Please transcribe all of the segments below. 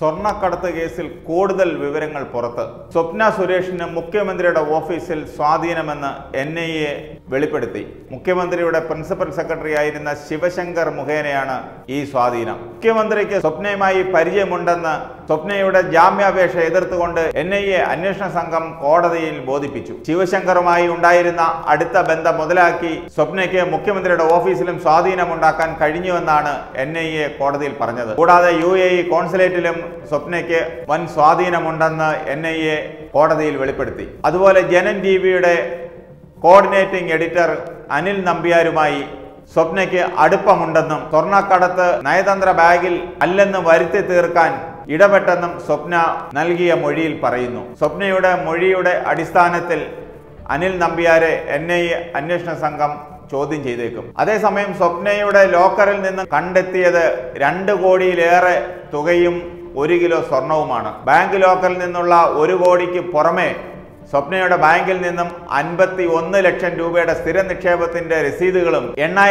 സ്വർണ്ണക്കടത്ത് കേസിൽ കൂടുതൽ വിവരങ്ങൾ പുറത്ത്. സ്വപ്ന സുരേഷിന് മുഖ്യമന്ത്രിയുടെ ഓഫീസിൽ സ്വാധീനമെന്ന് NIA വെളിപ്പെടുത്തി. മുഖ്യമന്ത്രിയുടെ പ്രിൻസിപ്പൽ സെക്രട്ടറി ആയിരുന്ന ശിവശങ്കർ മുഖേനയാണ് ഈ സ്വാധീനം. മുഖ്യമന്ത്രിക്ക് സ്വപ്നയുമായി പരിചയമുണ്ടെന്ന് സ്വപ്നയുടെ ജാമ്യാപേക്ഷ എതിർത്തുകൊണ്ട് NIA അന്വേഷണ സംഘം കോടതിയിൽ ബോധിപ്പിച്ചു. ശിവശങ്കറുമായി ഉണ്ടായിരുന്ന അടുത്ത ബന്ധം മുതലാക്കി സ്വപ്നയ്ക്ക് മുഖ്യമന്ത്രിയുടെ ഓഫീസിലും സ്വാധീനമുണ്ടാക്കാൻ കഴിഞ്ഞുവെന്നാണ് NIA കോടതിയിൽ പറഞ്ഞത്. കൂടാതെ UAE കോൺസുലേറ്റിലും സ്വപ്നയ്ക്ക് വൻ സ്വാധീനമുണ്ടെന്ന് NIA കോടതിയിൽ വെളിപ്പെടുത്തി. അതുപോലെ ജനൻ TVയുടെ കോർഡിനേറ്റിംഗ് എഡിറ്റർ അനിൽ നമ്പ്യാരുമായി സ്വപ്നയ്ക്ക് അടുപ്പമുണ്ടെന്നും സ്വർണ്ണക്കടത്ത് നയതന്ത്ര ബാഗിൽ അല്ലെന്ന് വരുത്തി തീർക്കാൻ ഇടപെട്ടെന്നും സ്വപ്ന നൽകിയ മൊഴിയിൽ പറയുന്നു. സ്വപ്നയുടെ മൊഴിയുടെ അടിസ്ഥാനത്തിൽ അനിൽ നമ്പ്യാരെ NIA അന്വേഷണ സംഘം ചോദ്യം ചെയ്തേക്കും. അതേസമയം സ്വപ്നയുടെ ലോക്കറിൽ നിന്ന് കണ്ടെത്തിയത് 2 കോടിയിലേറെ തുകയും 1 കിലോ സ്വർണവുമാണ്. ബാങ്ക് ലോക്കറിൽ നിന്നുള്ള 1 കോടിക്ക് പുറമെ സ്വപ്നയുടെ ബാങ്കിൽ നിന്നും 51 ലക്ഷം രൂപയുടെ സ്ഥിര നിക്ഷേപത്തിന്റെ രസീതുകളും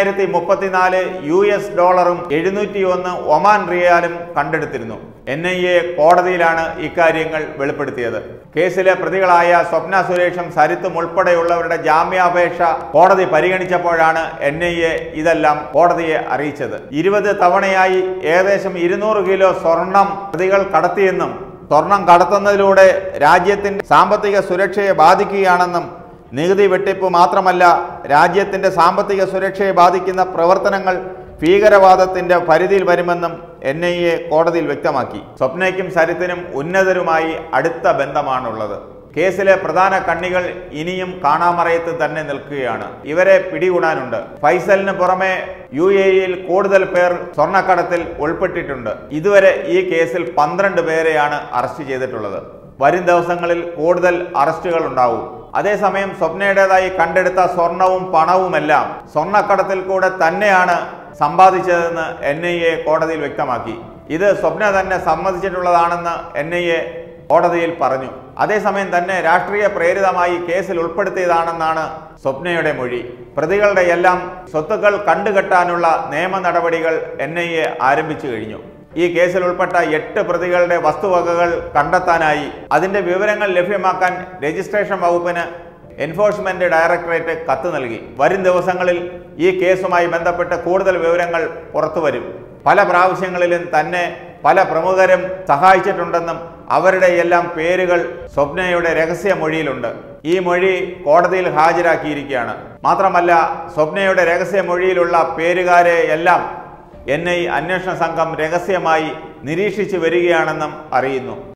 8034 US ഡോളറും 701 ഒമാൻ റിയാലും കണ്ടെടുത്തിരുന്നു. NIA കോടതിയിലാണ് ഇക്കാര്യങ്ങൾ വെളിപ്പെടുത്തിയത്. കേസിലെ പ്രതികളായ സ്വപ്ന സുരേഷും സരിത്തും ഉൾപ്പെടെയുള്ളവരുടെ ജാമ്യാപേക്ഷ കോടതി പരിഗണിച്ചപ്പോഴാണ് NIA ഇതെല്ലാം കോടതിയെ അറിയിച്ചത്. 20 തവണയായി ഏകദേശം 200 കിലോ സ്വർണം പ്രതികൾ കടത്തിയെന്നും സ്വർണം കടത്തുന്നതിലൂടെ രാജ്യത്തിന്റെ സാമ്പത്തിക സുരക്ഷയെ ബാധിക്കുകയാണെന്നും നികുതി വെട്ടിപ്പ് മാത്രമല്ല രാജ്യത്തിന്റെ സാമ്പത്തിക സുരക്ഷയെ ബാധിക്കുന്ന പ്രവർത്തനങ്ങൾ ഭീകരവാദത്തിന്റെ പരിധിയിൽ വരുമെന്നും NIA കോടതിയിൽ വ്യക്തമാക്കി. സ്വപ്നയ്ക്കും സരിത്തിനും ഉന്നതരുമായി അടുത്ത ബന്ധമാണുള്ളത്. കേസിലെ പ്രധാന കണ്ണികൾ ഇനിയും കാണാമറയത്ത് തന്നെ നിൽക്കുകയാണ്. ഇവരെ പിടികൂടാനുണ്ട്. ഫൈസലിന് പുറമെ UAEയിൽ കൂടുതൽ പേർ സ്വർണ്ണക്കടത്തിൽ ഉൾപ്പെട്ടിട്ടുണ്ട്. ഇതുവരെ ഈ കേസിൽ 12 പേരെയാണ് അറസ്റ്റ് ചെയ്തിട്ടുള്ളത്. വരും ദിവസങ്ങളിൽ കൂടുതൽ അറസ്റ്റുകൾ ഉണ്ടാവും. അതേസമയം സ്വപ്നയുടേതായി കണ്ടെടുത്ത സ്വർണവും പണവുമെല്ലാം സ്വർണ്ണക്കടത്തിൽ കൂടെ തന്നെയാണ് സമ്പാദിച്ചതെന്ന് NIA കോടതിയിൽ വ്യക്തമാക്കി. ഇത് സ്വപ്ന തന്നെ സമ്മതിച്ചിട്ടുള്ളതാണെന്ന് NIA കോടതിയിൽ പറഞ്ഞു. അതേസമയം തന്നെ രാഷ്ട്രീയ പ്രേരിതമായി കേസിൽ ഉൾപ്പെടുത്തിയതാണെന്നാണ് സ്വപ്നയുടെ മൊഴി. പ്രതികളുടെ എല്ലാം സ്വത്തുക്കൾ കണ്ടുകെട്ടാനുള്ള നിയമ നടപടികൾ NIA ആരംഭിച്ചു കഴിഞ്ഞു. ഈ കേസിൽ ഉൾപ്പെട്ട 8 പ്രതികളുടെ വസ്തുവകകൾ കണ്ടെത്താനായി അതിന്റെ വിവരങ്ങൾ ലഭ്യമാക്കാൻ രജിസ്ട്രേഷൻ വകുപ്പിന് എൻഫോഴ്സ്മെന്റ് ഡയറക്ടറേറ്റ് കത്ത് നൽകി. വരും ദിവസങ്ങളിൽ ഈ കേസുമായി ബന്ധപ്പെട്ട് കൂടുതൽ വിവരങ്ങൾ പുറത്തുവരും. പല പ്രാവശ്യങ്ങളിലും തന്നെ പല പ്രമുഖരും സഹായിച്ചിട്ടുണ്ടെന്നും അവരുടെ എല്ലാം പേരുകൾ സ്വപ്നയുടെ രഹസ്യ മൊഴിയിലുണ്ട്. ഈ മൊഴി കോടതിയിൽ ഹാജരാക്കിയിരിക്കുകയാണ്. മാത്രമല്ല സ്വപ്നയുടെ രഹസ്യ മൊഴിയിലുള്ള പേരുകാരെ എല്ലാം NIA അന്വേഷണ സംഘം രഹസ്യമായി നിരീക്ഷിച്ചു വരികയാണെന്നും അറിയുന്നു.